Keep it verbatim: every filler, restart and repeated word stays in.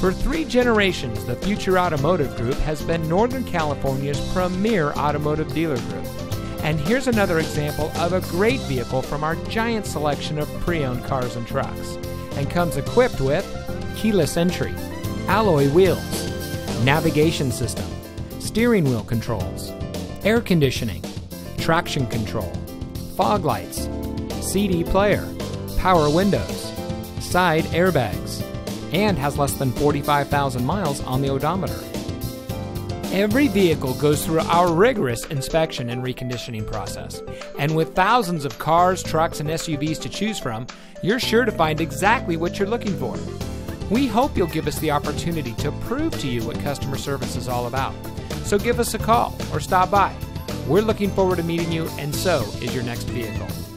For three generations, the Future Automotive Group has been Northern California's premier automotive dealer group. And here's another example of a great vehicle from our giant selection of pre-owned cars and trucks. And comes equipped with keyless entry, alloy wheels, navigation system, steering wheel controls, air conditioning, traction control, fog lights, C D player, power windows, side airbags, and has less than forty-five thousand miles on the odometer. Every vehicle goes through our rigorous inspection and reconditioning process. And with thousands of cars, trucks, and S U Vs to choose from, you're sure to find exactly what you're looking for. We hope you'll give us the opportunity to prove to you what customer service is all about. So give us a call or stop by. We're looking forward to meeting you, and so is your next vehicle.